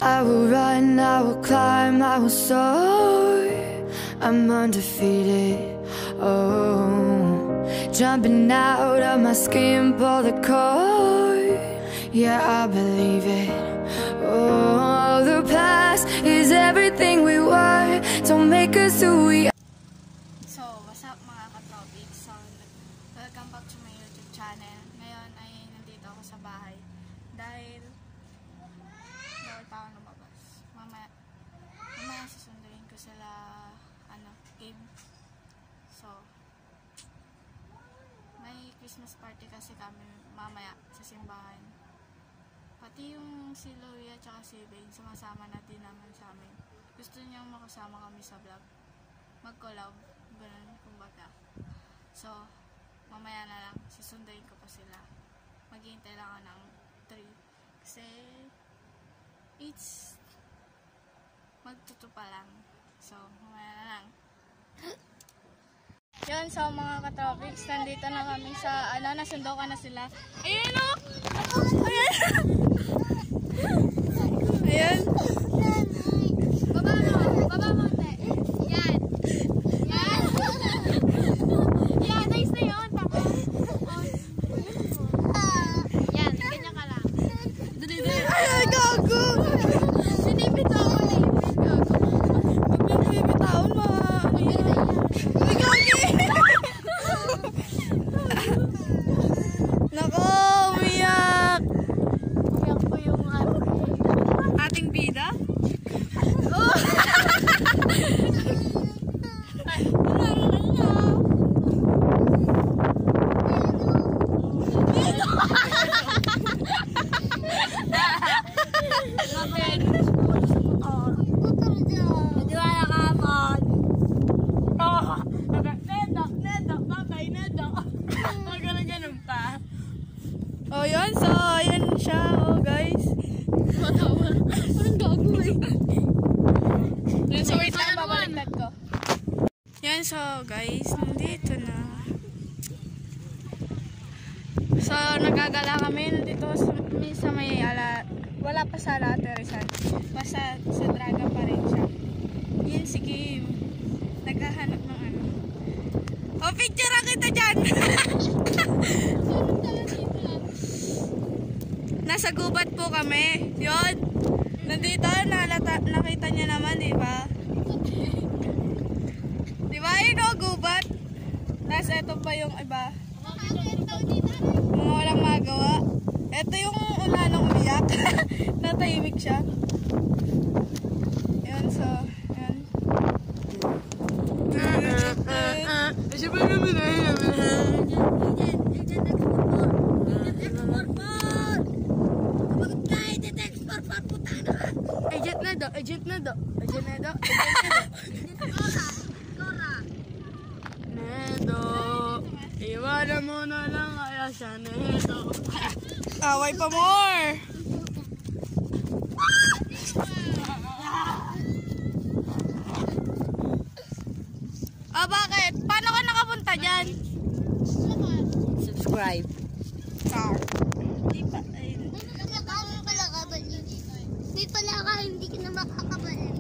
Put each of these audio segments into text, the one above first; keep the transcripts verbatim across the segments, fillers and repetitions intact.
I will run, I will climb, I will soar. I'm undefeated, oh. Jumping out of my skin, pull the cord. Yeah, I believe it. Oh, the past is everything we were. Don't make us who we are. So, what's up mga ka-topic? So, welcome back to my YouTube channel. Ngayon ay nandito ako sa bahay. Dahil bawal pa ako lumabas. Mamaya, mamaya susunduin ko sila ano, game. So, may Christmas party kasi kami mamaya sa simbahan. Pati yung si Louie at saka si Bane, sumasama na din naman sa amin. Gusto niyang makasama kami sa vlog. Mag-collab. Ganun, kumbaga. So, mamaya na lang. Susunduin ko pa sila. Maghihintay lang ako ng three. Kasi, it's magtuto pa lang. So, mamaya na lang. Yun, so mga ka-tropics, nandito na kami sa, ano, nasundo ka na sila. Ayan o! Ayan! Ayan! Baba mo! Baba mo, te! Yan! Yan! Yan! Nice na yun! Pako! Yan! Ganyan ka lang. Ay! Gago! Sinipit ako! Sinipit gago! Magbibit ako mga... Ay! Gagi! Nako! Umiyak! Umiyak po yung ating bida? Oh! Oh, yun. So, ayan siya. Oh, guys. Matawa. Parang gago eh. Yun, so, wait lang. Babaliktad ko. Yan, so, guys. Nandito na. So, nagagala kami. Nandito sa may ala. Wala pa sa ala Teresan. Basta sa Draga pa rin siya. Yan, si Kim. Naghahanap ng ano. Oh, picture ang kita dyan! Nasa gubat po kami. Yun. Nandito, nalata, nakita niya naman, di ba? Di ba? Yun o, gubat. Tapos ito pa yung iba. Mga walang magawa. Ito yung una nung umiyak. Natahimik siya. Yun, so, yun. Siya ba naman ay Agent na do, agent na do, agent na do, Nedo, iwanan mo na lang kaya siya, Nedo. Away pa more! Ah, bakit? Paano ka nakapunta dyan? Subscribe. Car. Hindi pa, ayun. Hindi pala ka, hindi ka na makakabalik.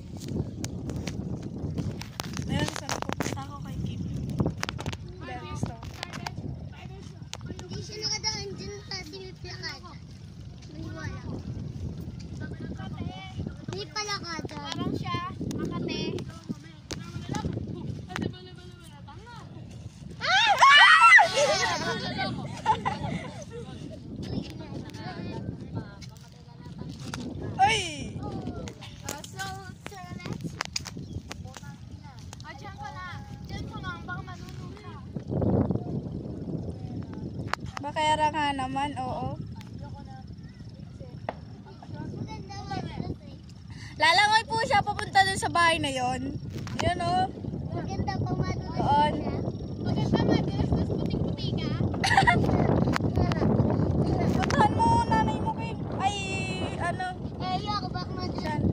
Ayun, saan pupunta ako kay Kim? Dahil gusto. Hindi siya nakadaan dyan sa tinipilakad. May wala. Hindi pala ka dyan. Parang siya, Makate. Ay! Uh, so, sir, let's... Ah, dyan ka lang. Dyan ko lang, baka manunong ka. Bakayara nga naman, oo. Lalangoy po siya papunta dun sa bahay na yon. Yun o. Maganda pa madulog Doon. siya. Maganda madulas, tas puting-puti ka. Puntahan mo, nanay mo, Kim. Ay, ano. Eh, ako baka madulas.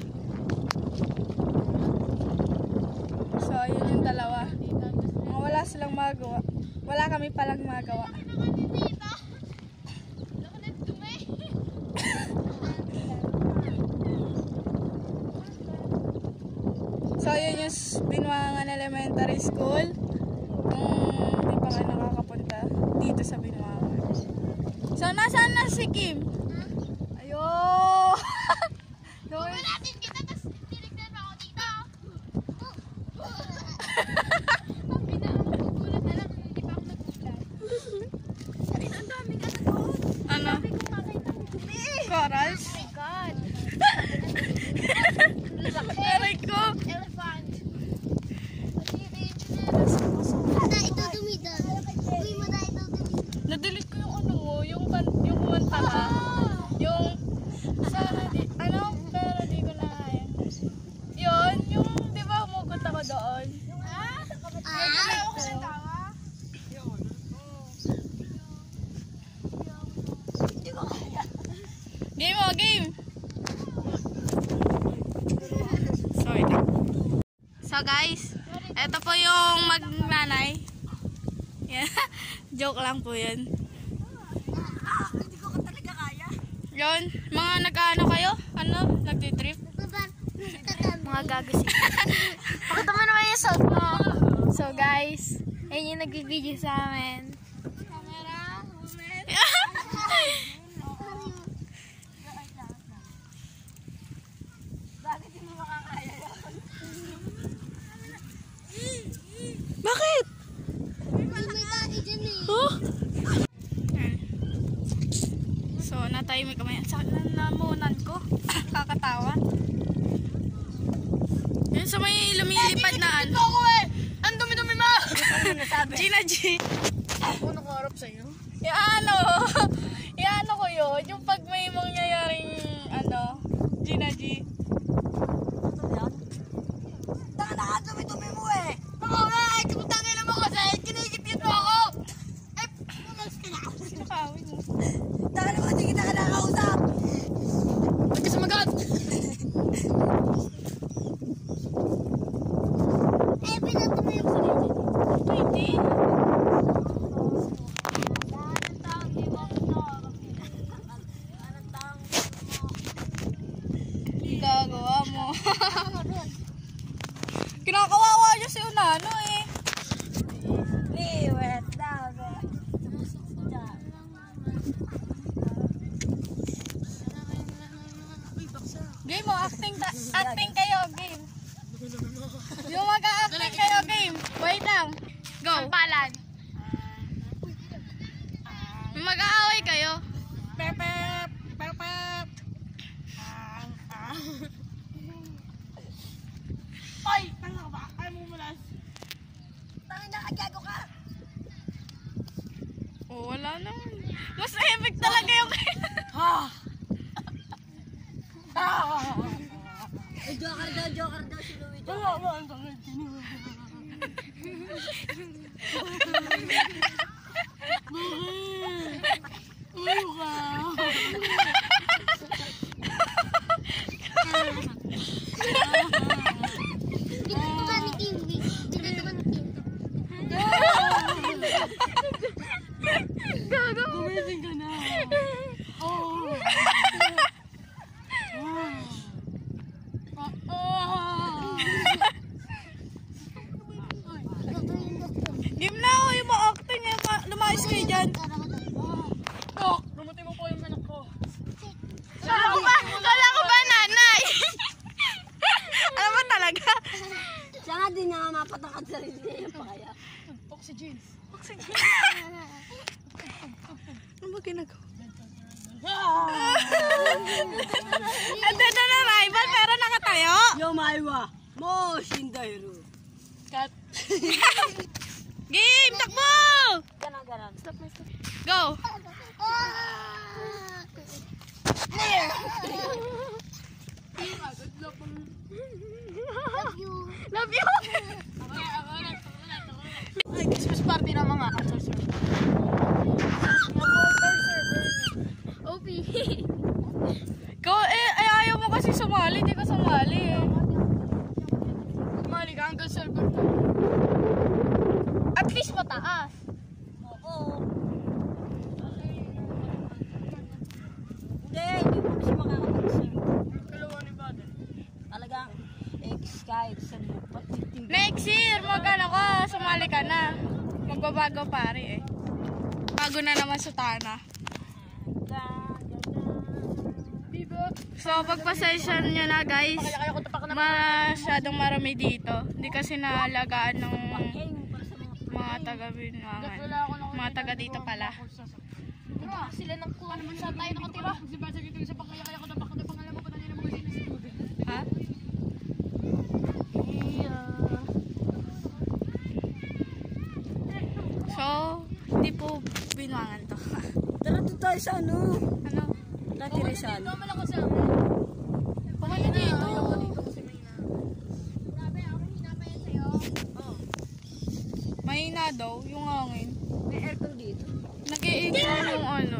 So, yun yung dalawa. Mga wala silang magawa. Wala kami palang magawa. So, yun yung Binuangan Elementary School. Kung hindi pa kayo nakakapunta dito sa Binuangan. So, nasaan na si Kim? Ayun! Wala natin kita, tapos tinignan mo ako dito. Ang pinakagugulat na lang, hindi pa ako nagugulat. Sorry, ang dami ka na doon. Ano? Sabi ko makita mo dumi. Corals? Oh my God. Aray ko! Elephant. Na, ito dumi doon. Uy mo na ito dumi. Nadelete ko yung ano, yung, kan yung kumanta na. Yung, sana di, ano, pero di ko na kaya. Yun, yung, di ba, umugot ako doon. Ah? Game mo, game! So, ito. So, guys, ito po yung magnanay. Yeah. Joke lang po yun. Hindi ko talaga kaya. Yun, mga nag-ano kayo? Ano? Nagtitrip? Mga gagasi. Pakita mo naman yung sound mo. So guys, ayun yung nag-video sa amin. Camera, woman. Bakit hindi mo makakaya yun? Bakit? May tali dyan eh. Huh? So, natahimik kami. Sa namunan ko. Kakatawa. Yun sa may lumilipad na ano. Ako eh! Ang dumi-dumi mo! Gina G. Ano ko harap sa'yo? Yung ano. Yung ano ko yun. Yung pag may mangyayaring ano. Gina G. Taka na ka, dumi-dumi mo eh! Ako nga eh! Kaputangin naman kasi! Kinigit-git mo ako! Eh, pumalas ka na ako! Sinakawin mo. Taka naman, hindi kita ka nakakausap! Ba't ka sumagot? Eh, pinatumi yung sarili. Hindi. Gagawa mo. Kinakawawa niya si Unano eh. Liwet daw. Game mo, acting, ta acting kayo, game. Yung mag-acting kayo, game. Wait lang. Go. Palan. Yung mag-aaway kayo. Pepep! Pepep! Ay! Tanga ka ba? Ay mo mulas. Tanga na, agago ka! Oh, wala naman. Mas epic talaga yung kayo. Ha! Joker daw, joker daw si Louie. Oo, oo, ang tangin. Uyo ka. Dito ko ba ni Kiwi? Dito ko ni Kiwi. Gago. Gumising ka na. Oh. Game na ako yung ma-acting eh. Lumayos kayo dyan. Tok, lumutay mo po yung manak ko. Kala ko ba? Kala ko ba nanay? Alam mo talaga? Siya nga din nga mapatangkad sa rin niya pa kaya. Oxygen. Oxygen. Ano ba ginagawa? Ando na na rival pero nakatayo. Yo maiwa, mo shindairu. Cut. Game, takbo! Ganon, ganon. Stop, stop. Go. Love you. Love you. Ay, Christmas party ng mga sorcerer. O P. Go, eh, ay, ayaw mo kasi sumali. Hindi ka sumali eh. Sumali ka, Uncle Silver. At least mataas. Oo. Hindi, hindi mo kasi makakapag-sing. Kalawa ni Baden. Talagang, X kahit saan mo sumali ka na. Magbabago pare eh. Bago na naman sutana. So, pagpasensya nyo na guys, masyadong marami dito. Hindi kasi naalagaan ng mga taga-Binwangan. Mga taga dito pala. Sila nang kuha naman sa tayo nakatira. Ha? So, hindi po Binwangan to. Tara doon tayo sa ano? Ano? Dati Rizal. Kumano dito? Mahina daw, yung hangin. May aircon dito. Nag-iigil yung ano.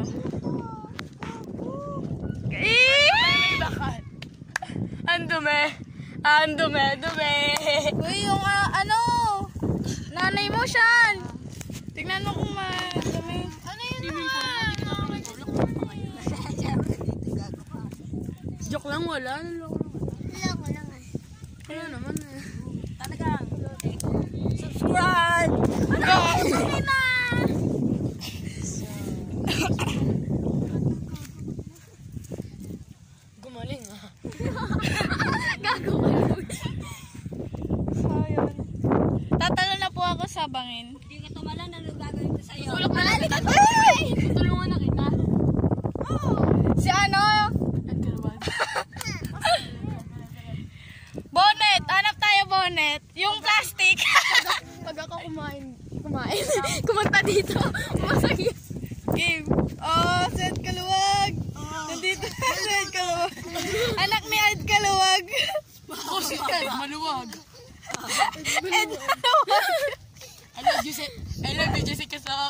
Eh! Bakit? Andume! Andume! Dume! Uy, yung uh, ano? Nanay mo siyan! Tignan mo kung madumi. Ano yun naman? Joke lang, wala. Wala ko lang eh. Wala naman eh. Talagang. Subscribe! Ano? Gumaling ah. So, yun. Tatalo na po ako sa bangin. Hindi ka tumalan, ano gagawin ko sa'yo? Tulog na lang kita. Tulungan na kita. Si ano? Bonnet! Hanap tayo bonnet. Yung plastic. Pag ako kumain, kumain, kumanta dito, masakit. Game. Oh, Seth Kaluwag. Nandito na Seth Kaluwag. Anak ni Ed Kaluwag. Ako si Ed, maluwag. Ed Kaluwag. I love you, Jessica. I love you, Jessica sa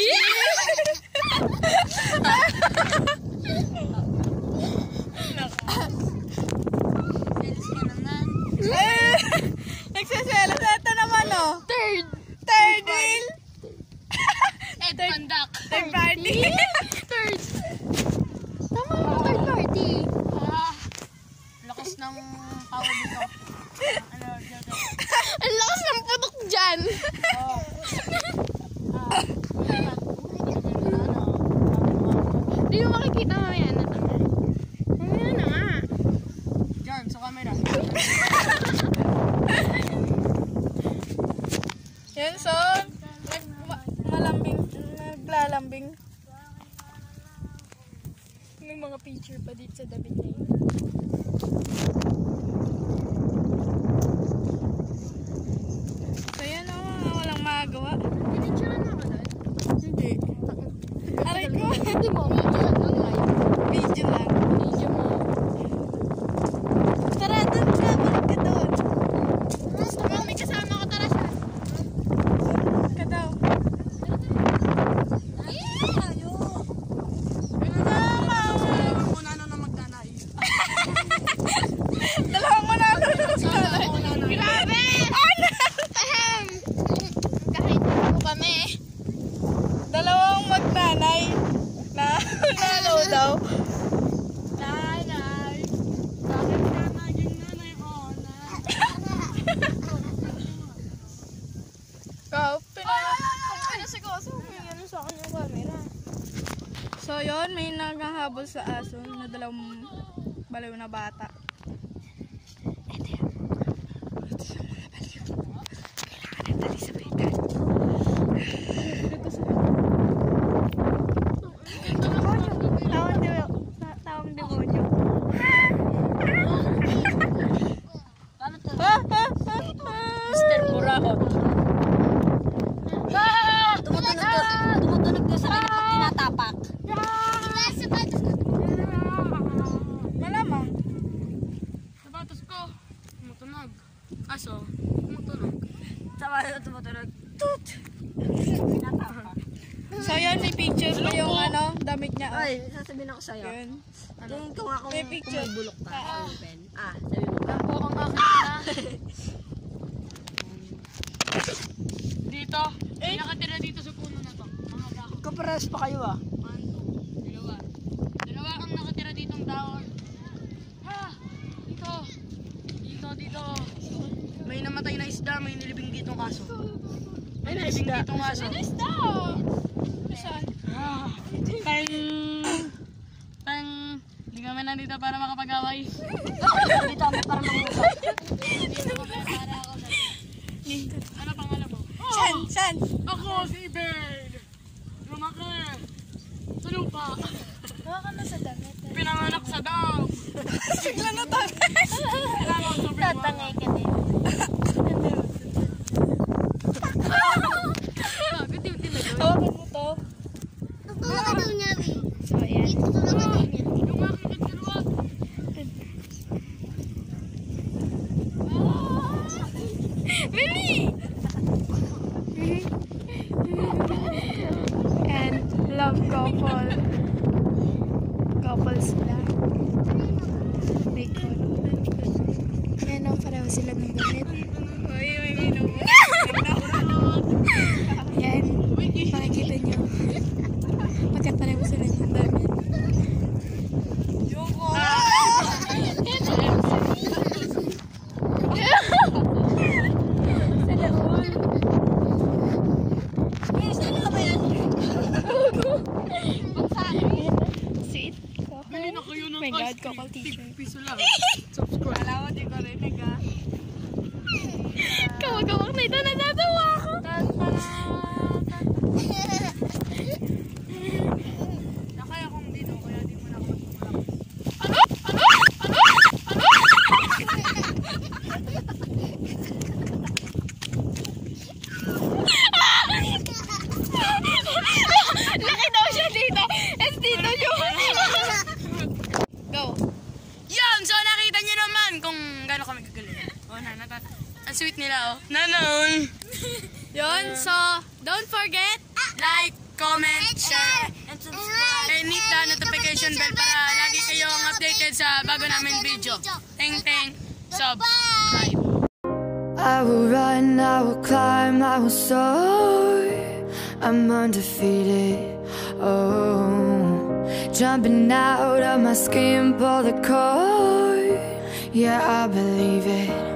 Eh, nagsaselos. Ito naman, oh. Third. Third wheel. Ed Pandak. Third party. Third. Tama mo, third party. Ah, lakas ng power dito. Ano, dito. Ang lakas ng putok dyan. Oh. Di mo makikita mamaya na ito. Mamaya na nga. Diyan, sa camera. Yan, so, nag ma- malambing, naglalambing. May mga picture pa dito sa David na yun. So, yan, oh, walang magawa. Pinicturean mo ka doon? Hindi. Aray ko. Hindi mo, video lang live. Video lang. Video mo. Tara, doon ka. Balik ka doon. Gusto mo, may kasama ko, tara siya. Ka daw. Tayo. Dalawang munano na magdanay. Dalawang mo na ako. Grabe! Ahem! Kahit ano kami. Dalawang magtanay. Na, nalo daw. Nanay. Bakit ka naging nanay ko na? Ikaw, pinaka. Pinasikoso, may ano sa akin yung camera. So, yun, may naghahabol sa aso na dalawang baliw na bata. Tawang demonyo. Tawang demonyo. Paano to? Ah, ah, ah, ah. Mister Buraot. Tumutunog to. Tumutunog to sa kanya pag tinatapak. Malamang. Sapatos ko. Tumutunog. Aso. Tumutunog. Sama na tumutunog. Tut! Tinatapak. So, yun, may picture pa yung ano, damit niya. oh. Ay, sasabihin ako sa'yo. Yun. Tingin ko nga kung May picture. kung may bulok ka. Ah. Open. Ah, sabi mo ka. Ako ang aking na. Dito. Eh? Nakatira dito sa puno na to. Mga dahon. Kapares pa kayo ah. One, two. Dalawa. Dalawa ang nakatira ditong dahon. Ha! Dito. Dito, dito. May namatay na isda, may nilibing ditong kaso. Ay, naisda. Dito nga siya. Naisda! Saan? Ah, Tang... Tang... Hindi kami nandito para makapag-away. Dito kami para mag-usap. Ano pangalan mo? San? San? Ako si Bird. Lumaki. Sa lupa. Gawa ka na sa damit. Pinanganak sa dam. Sigla na tayo. Tatangay ka din. Hawakan mo to. Tutulog ka daw niya, Bi. So, ayan. Tutulog ka daw niya. Lumaki ka tinuwag. Bili! And love couple. Couple sila. Bacon. Yan o, pareho sila ng damit. Yan. Makikita nyo. Pagkat pareho sila ng damit. Sweet. Bili na kayo ng My God, ice cream. couple teacher. Piso lang. Subscribe. Alam mo, di ko rinig ah. Kawag-kawag na ito, natatawa ako. Nakaya kong dito, kaya di mo na ako matulak. Laki daw siya dito. Es dito yung... Go. Yan! So nakita niyo naman kung gaano kami kagaling. Oh, na, natat. Ang sweet nila, oh. Nanon! Yun, so, don't forget, Like, comment, share, And subscribe. and hit the notification bell para lagi kayong updated sa bago namin video. Teng teng, subscribe. I will run, I will climb, I will soar. I'm undefeated. Oh, jumping out of my skin, pull the cord. Yeah, I believe it.